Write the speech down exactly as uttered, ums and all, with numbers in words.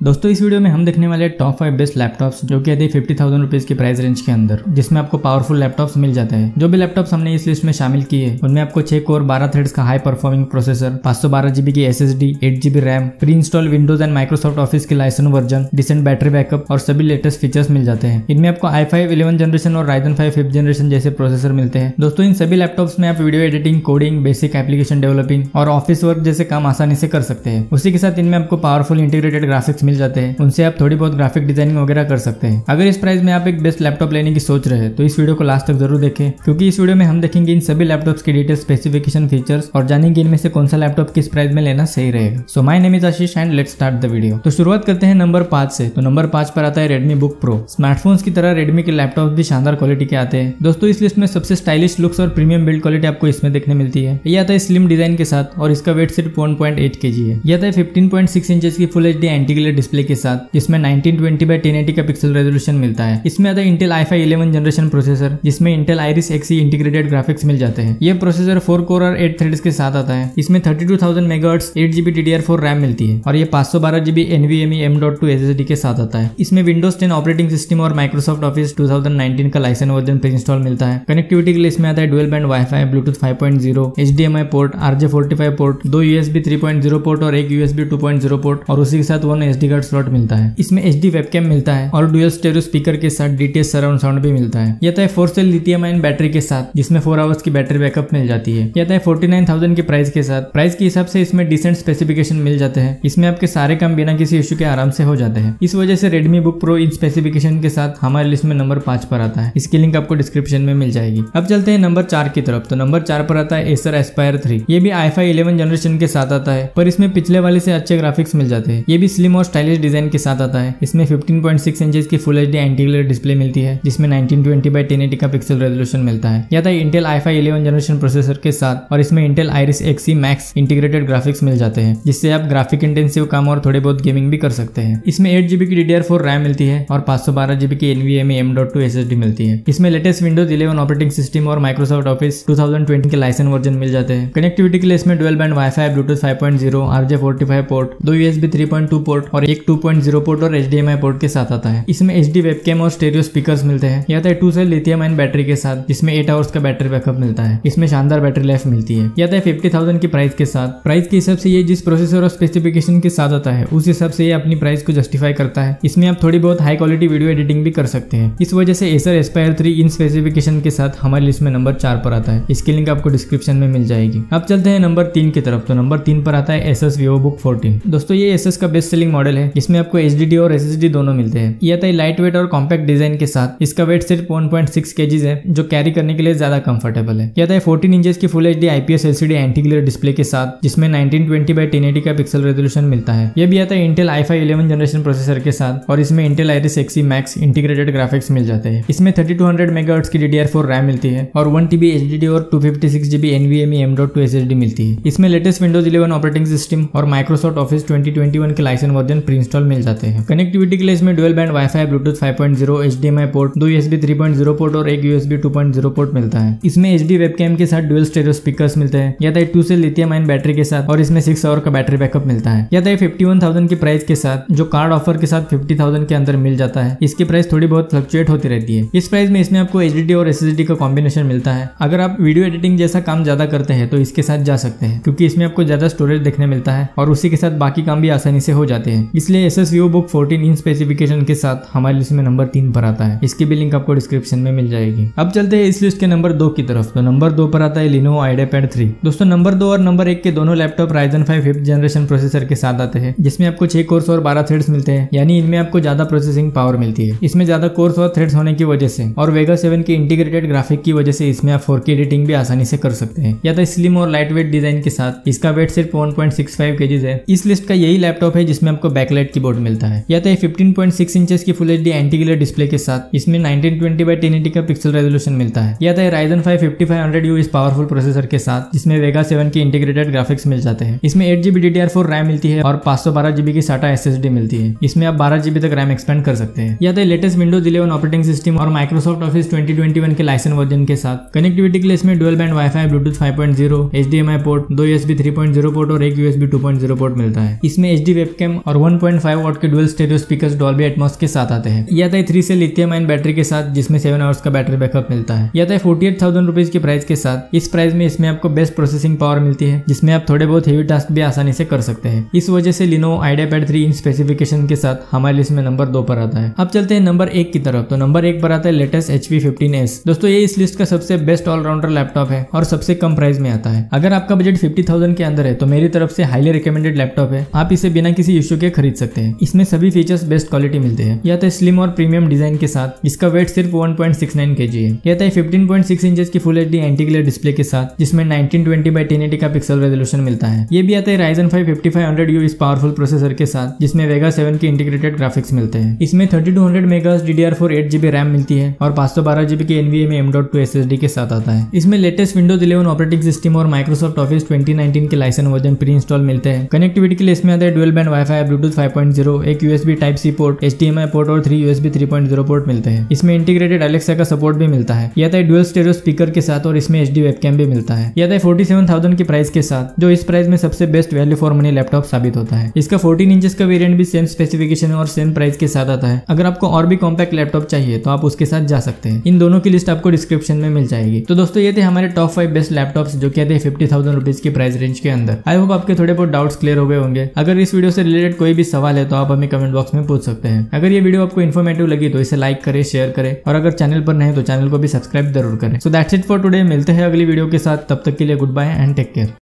दोस्तों इस वीडियो में हम देखने वाले टॉप फाइव बेस्ट लैपटॉप्स जो कि आते फिफ्टी थाउजेंड रुपीज की प्राइस रेंज के अंदर, जिसमें आपको पावरफुल लैपटॉप्स मिल जाते हैं। जो भी लैपटॉप्स हमने इस लिस्ट में शामिल किए उनमें आपको छह कोर बारह थ्रेड्स का हाई परफॉर्मिंग प्रोसेसर, पाँच सौ बारह जीबी की SSD, eight GB RAM, pre install Windows and Microsoft Office के licence version, decent battery backup और सभी लेटेस्ट फीचर्स मिल जाते हैं। इनमें आपको आई फाइव इलेवन जनरेशन और राइजन फाइव फिफ्थ जनरेशन जैसे प्रोसेसर मिलते हैं। दोस्तों इन सभी लैपटॉप्स में आप video editing, coding, basic application developing और ऑफिस वर्क जैसे काम आसानी से कर सकते हैं। उसी के साथ इनमें आपको पावरफुल इंटीग्रेटेड ग्राफिक्स मिल जाते हैं, उनसे आप थोड़ी बहुत ग्राफिक डिजाइनिंग वगैरह कर सकते हैं। अगर इस प्राइस में आप एक बेस्ट लैपटॉप लेने की सोच रहे हैं तो इस वीडियो को लास्ट तक जरूर देखें, क्योंकि इस वीडियो में हम देखेंगे इन सभी लैपटॉप्स की डिटेल, स्पेसिफिकेशन, फीचर्स और जानेंगे इनमें से कौन सा लैपटॉप किस प्राइस में लेना सही रहेगा। So my name is Ashish and let's start the video. तो शुरुआत करते हैं नंबर पांच से। तो नंबर पांच पर आता है रेडमी बुक प्रो। स्मार्टफोन्स की तरह रेडमी के लैपटॉप भी शानदार क्वालिटी के आते हैं। दोस्तों इस लिस्ट में सबसे स्टाइलिश लुक्स और प्रीमियम बिल्ड क्वालिटी आपको इसमें देखने मिलती है। ये आता है स्लिम डिजाइन के साथ और इसका वेट सिर्फ वन पॉइंट एट केजी है। ये आता है फिफ्टीन पॉइंट सिक्स इंचेस की full HD anti glare display के साथ, जिसमें nineteen twenty by ten eighty का पिक्सल रेजोल्यूशन मिलता है। इसमें आता है Intel i five eleven generation processor, जिसमें Intel Iris Xe integrated graphics मिल जाते हैं। ये प्रोसेसर फोर कोर और एट थ्रेड्स के साथ आता है। इसमें thirty two thousand megahertz eight GB D D R four RAM मिलती है और ये पाँच सौ बारह GB NVMe M dot two SSD के साथ आता है। इसमें विंडोज टेन ऑपरेटिंग सिस्टम और Microsoft Office two thousand nineteen का लाइसेंस वर्जन प्री इंस्टॉल मिलता है। कनेक्टिविटी के लिए इसमें आता है dual band wifi, Bluetooth five point zero, HDMI port, RJ forty five port, दो USB three point zero port और एक USB two point zero port और उसी के साथ वन एसडी कार्ड स्लॉट मिलता है। इसमें एचडी वेबकैम मिलता है और डुअल स्टेरियो स्पीकर के साथ डीटीएस सराउंड साउंड भी मिलता है। यह आता है four cell lithium ion battery के साथ, जिसमें फोर आवर्स की बैटरी बैकअप मिल जाती है। यह आता है फोर्टी नाइन थाउजेंड के प्राइस के साथ। प्राइस के हिसाब से इसमें डिसेंट स्पेसिफिकेशन मिल जाते हैं। इसमें आपके सारे काम बिना किसी इश्यू के आराम से हो जाते हैं। इस वजह से रेडमी बुक प्रो इन स्पेसिफिकेशन के साथ हमारे लिस्ट में नंबर पांच पर आता है। इसकी लिंक आपको डिस्क्रिप्शन में मिल जाएगी। अब चलते हैं नंबर चार की तरफ। तो नंबर चार पर आता है एसर एस्पायर थ्री। ये भी आई फाइव इलेवन जनरेशन के साथ आता है, पर इसमें पिछले वाले से अच्छे ग्राफिक्स मिल जाते हैं। ये भी स्लिम और स्टाइलिश डिजाइन के साथ आता है। इसमें फिफ्टीन पॉइंट सिक्स इंचेस की full HD anti glare display मिलती है, जिसमें nineteen twenty by ten eighty का पिक्सल रेजोल्यूशन मिलता है। यह था Intel i five eleven generation processor के साथ और इसमें Intel Iris Xe Max integrated graphics मिल जाते हैं, जिससे आप ग्राफिक इंटेंसिव काम और थोड़े बहुत गेमिंग भी कर सकते हैं। इसमें एट जीबी की D D R four RAM मिलती है और पाँच सौ बारह जीबी की NVMe M dot two SSD मिलती है। इसमें latest Windows eleven operating system और Microsoft Office two thousand twenty के लाइसेंस वर्जन मिल जाते हैं। कनेक्टिविटी के लिए इसमें dual band wifi, Bluetooth five point zero, RJ forty five port, दो USB three point two port और एक टू पॉइंट ज़ीरो पोर्ट और एचडीएमआई पोर्ट के साथ आता है। इसमें एचडी वेबकैम और स्टेरियो स्पीकर्स मिलते हैं। यह आता है two cell lithium ion battery के साथ, जिसमें एट आवर्स का बैटरी बैकअप मिलता है। इसमें शानदार बैटरी लाइफ मिलती है। यह आता है फिफ्टी थाउजेंड की प्राइस के साथ। प्राइस के हिसाब से ये जिस प्रोसेसर और स्पेसिफिकेशन के साथ आता है उस हिसाब से ये अपनी प्राइस को जस्टिफाई करता है। इसमें आप थोड़ी बहुत हाई क्वालिटी वीडियो एडिटिंग भी कर सकते हैं। इस वजह से एसर एस्पायर थ्री इन स्पेसिफिकेशन के साथ हमारी लिस्ट में नंबर चार पर आता है। इसकी लिंक आपको डिस्क्रिप्शन में मिल जाएगी। अब चलते हैं नंबर तीन की तरफ। तो नंबर तीन पर आता है एसस वीवो बुक फोर्टीन। दोस्तों ये एसस का बेस्ट सेलिंग मॉडल है। इसमें आपको एचडीडी और एसएसडी दोनों मिलते हैं। ये आता है लाइट वेट और कॉम्पैक्ट डिजाइन के साथ। इसका वेट सिर्फ वन पॉइंट सिक्स केजीज है, जो कैरी करने के लिए ज्यादा कंफर्टेबल है। ये आता है फोर्टीन इंचेस की full HD IPS LCD anti glare display के साथ, जिसमें nineteen twenty by ten eighty का पिक्सल रेजोल्यूशन मिलता है। यह भी आता है Intel i five eleven generation processor के साथ और इसमें Intel Iris Xe Max integrated graphics मिल जाते हैं। इसमें थर्टी टू हंड्रेड मेगाहर्ट्ज की D D R four RAM मिलती है और वन टीबी एचडीडी और two fifty six GB NVMe M dot two SSD मिलती है। इसमें latest Windows eleven operating system और Microsoft Office twenty twenty one के लाइसेंस वर्जन प्री इंस्टॉल मिल जाते हैं। कनेक्टिविटी के लिए इसमें dual band wifi, Bluetooth five point zero, HDMI port, दो USB three point zero port और एक USB two point zero port मिलता है। इसमें एचडी वेबकैम के साथ डुअल स्टेरियो स्पीकर्स मिलते हैं। यह था two cell lithium ion battery के साथ और इसमें सिक्स आवर का बैटरी बैकअप मिलता है। यह था फिफ्टी वन थाउजेंड की प्राइस के साथ, जो कार्ड ऑफर के साथ फिफ्टी थाउजेंड के अंदर मिल जाता है। इसकी प्राइस थोड़ी बहुत फ्लक्चुएट होती रहती है। इस प्राइस में इसमें आपको एचडीडी और एसएसडी का कॉम्बिनेशन मिलता है। अगर आप वीडियो एडिटिंग जैसा काम ज्यादा करते हैं तो इसके साथ जा सकते हैं, क्योंकि इसमें आपको ज्यादा स्टोरेज देखने मिलता है और उसी के साथ बाकी काम भी आसानी से हो जाते हैं। इसलिए एसस वीवो बुक फोर्टीन इन स्पेसिफिकेशन के साथ हमारी लिस्ट में नंबर तीन पर आता है। इसकी भी लिंक आपको डिस्क्रिप्शन में मिल जाएगी। अब चलते हैं इस लिस्ट के नंबर दो की तरफ। तो नंबर दो पर आता है लिनोवो आइडियापैड थ्री। दोस्तों नंबर दो और नंबर एक के दोनों laptop Ryzen five fifth generation processor के साथ आते हैं, जिसमें आपको छह कोर्स और बारह थ्रेड्स मिलते हैं, यानी इनमें आपको ज्यादा प्रोसेसिंग पावर मिलती है। इसमें ज्यादा कोर्स और थ्रेड्स होने की वजह से और वेगा सेवन की इंटीग्रेटेड ग्राफिक की वजह से इसमें आप फोर के एडिटिंग भी आसानी से कर सकते हैं। या तो स्लिम और लाइट वेट डिजाइन के साथ इसका वेट सिर्फ one point six five kgs है। इस लिस्ट का यही लैपटॉप है जिसमें आपको बैकलाइट कीबोर्ड मिलता है। या तो फिफ्टीन पॉइंट सिक्स इंचेस की full HD anti glare display के साथ इसमें nineteen twenty by ten eighty का पिक्सल रेजोल्यूशन मिलता है। या तो Ryzen five fifty five hundred U इस पावरफुल प्रोसेसर के साथ, जिसमें वेगा सेवन की इंटीग्रेटेड ग्राफिक्स मिल जाते हैं। इसमें eight GB D D R four RAM मिलती है और पाँच सौ बारह जीबी की साटा एसएसडी मिलती है। इसमें आप बारह जीबी तक रैम एक्सपेंड कर सकते हैं। या तो latest Windows eleven operating system और Microsoft Office twenty twenty one के लाइसेंस वर्जन के साथ। कनेक्टिविटी के लिए इसमें dual band wifi, Bluetooth five point zero, HDMI port, दो USB three point zero port और एक USB two point zero port मिलता है। इसमें एचडी वेबकैम और one one point five watt के dual stereo speakers Dolby Atmos के साथ आते हैं। ये आता है three cell lithium ion battery के साथ जिसमें सेवन आवर्स का बैटरी बैकअप मिलता है। ये आता है फोर्टी एट थाउजेंड रुपीज की प्राइस के साथ। इस प्राइस में इसमें आपको बेस्ट प्रोसेसिंग पावर मिलती है जिसमें आप थोड़े बहुत हेवी टास्क भी आसानी से कर सकते हैं। इस वजह से लिनोवो आइडियापैड थ्री इन स्पेसिफिकेशन के साथ हमारे लिस्ट में नंबर दो पर आता है। अब चलते हैं नंबर एक की तरफ। तो नंबर एक पर आता है latest H P fifteen S. दोस्तों ये इस लिस्ट का सबसे बेस्ट ऑलराउंडर लैपटॉप है और सबसे कम प्राइस में आता है। अगर आपका बजट फिफ्टी थाउजेंड के अंदर है तो मेरी तरफ से हाईली रिकमेंडेड लैपटॉप है। आप इसे बिना किसी इश्यू के खरीद सकते हैं। इसमें सभी फीचर्स बेस्ट क्वालिटी मिलते हैं। यह आता है स्लिम और प्रीमियम डिजाइन के साथ। इसका वेट सिर्फ one point six nine kg है। यह आता है फिफ्टीन पॉइंट सिक्स इंचेस की full HD anti glare display के साथ जिसमें nineteen twenty by ten eighty का पिक्सल रेजोल्यूशन मिलता है। ये भी आता है Ryzen five fifty five hundred U इस पावरफुल प्रोसेसर के साथ जिसमें वेगा सेवन के इंटीग्रेटेड ग्राफिक्स मिलते हैं। इसमें thirty two hundred megahertz D D R four eight GB RAM मिलती है और पाँच सौ बारह जीबी के NVMe M dot two SSD के साथ आता है। इसमें latest Windows eleven operating system और माइक्रोसॉफ्ट ऑफिस ट्वेंटी नाइनटीन के लाइसेंस वर्जन प्री इंस्टॉल मिलते हैं। कनेक्टिविटी के लिए इसमें आता है dual band wifi, Bluetooth five point zero, एक USB type C port, HDMI port और three USB three point zero port मिलते हैं। इसमें इंटीग्रेटेड एलेक्सा का सपोर्ट भी मिलता है। यह आता है डुअल स्टेरियो स्पीकर के साथ और इसमें एचडी वेबकैम भी मिलता है। यह आता है फोर्टी सेवन थाउजेंड की प्राइस के साथ जो इस प्राइस में सबसे best value for money laptop साबित होता है। इसका फोर्टीन इंचेस का वेरिएंट भी सेम स्पेसिफिकेशन और सेम प्राइस के साथ आता है। अगर आपको और भी कॉम्पैक्ट लैपटॉप चाहिए तो आप उसके साथ जा सकते हैं। इन दोनों की लिस्ट आपको डिस्क्रिप्शन में मिल जाएगी। तो दोस्तों ये थे हमारे टॉप फाइव बेस्ट लैपटॉप्स जो कहते हैं फिफ्टी थाउजेंड रुपीज की प्राइस रेंज के अंदर। आई होप आपके थोड़े बहुत डाउट्स क्लियर हो गए होंगे। अगर इस वीडियो से रिलेटेड कोई भी सवाल है तो आप हमें कमेंट बॉक्स में पूछ सकते हैं। अगर ये वीडियो आपको इन्फॉर्मेटिव लगी तो इसे लाइक करें, शेयर करें और अगर चैनल पर नए तो चैनल को भी सब्सक्राइब जरूर करें। So that's it for today. मिलते हैं अगली वीडियो के साथ। तब तक के लिए goodbye and take care.